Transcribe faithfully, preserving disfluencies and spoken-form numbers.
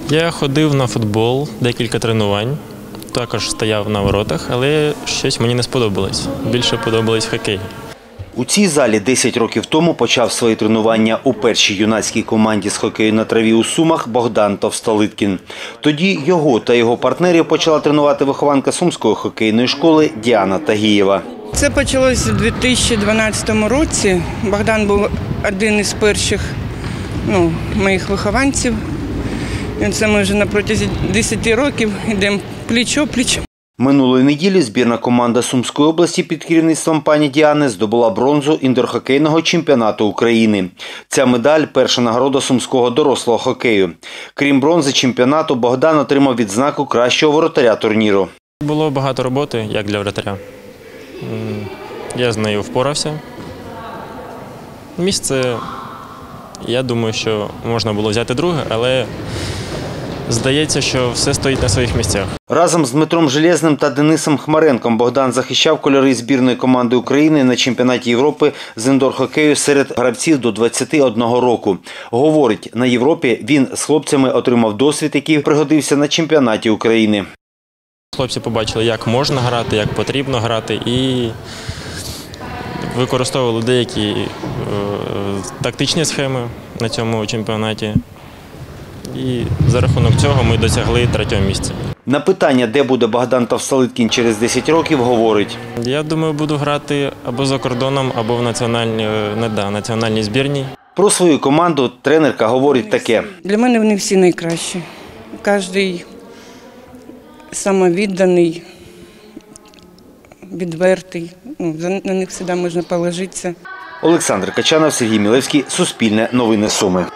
Я ходив на футбол, декілька тренувань, також стояв на воротах, але щось мені не сподобалось. Більше подобалось хокей. У цій залі десять років тому почав свої тренування у першій юнацькій команді з хокею на траві у Сумах Богдан Товстолиткін. Тоді його та його партнерів почала тренувати вихованка Сумської хокейної школи Діана Тагієва. Це почалось у дві тисячі дванадцятому році. Богдан був один із перших ну, моїх вихованців. І це ми вже на протязі десяти років йдемо пліч-о-пліч. Минулої неділі збірна команда Сумської області під керівництвом пані Діани здобула бронзу індорхокейного чемпіонату України. Ця медаль – перша нагорода сумського дорослого хокею. Крім бронзи чемпіонату, Богдан отримав відзнаку кращого воротаря турніру. Було багато роботи, як для воротаря. Я з нею впорався. Місце, я думаю, що можна було взяти друге, але здається, що все стоїть на своїх місцях. Разом з Дмитром Железним та Денисом Хмаренком Богдан захищав кольори збірної команди України на чемпіонаті Європи з індор-хокею серед гравців до двадцяти одного року. Говорить, на Європі він з хлопцями отримав досвід, який пригодився на чемпіонаті України. Хлопці побачили, як можна грати, як потрібно грати, і використовували деякі е, тактичні схеми на цьому чемпіонаті. І за рахунок цього ми досягли третього місця. На питання, де буде Богдан Товстолиткін через десять років, говорить: я думаю, буду грати або за кордоном, або в національній, не, да, національній збірній. Про свою команду тренерка говорить таке. Для мене вони всі найкращі. Кожен самовідданий, відвертий. На них завжди можна положитися. Олександр Качанов, Сергій Мілевський, Суспільне новини Суми.